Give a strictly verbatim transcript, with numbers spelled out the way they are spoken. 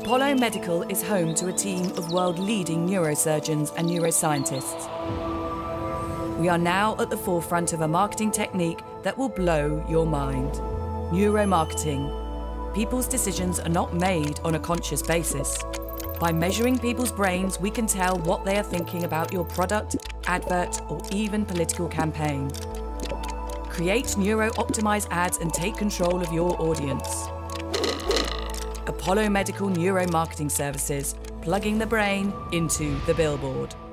Apollo Medical is home to a team of world-leading neurosurgeons and neuroscientists. We are now at the forefront of a marketing technique that will blow your mind. Neuromarketing. People's decisions are not made on a conscious basis. By measuring people's brains, we can tell what they are thinking about your product, advert, or even political campaign. Create neuro-optimized ads and take control of your audience. Apollo Medical Neuromarketing Services, plugging the brain into the billboard.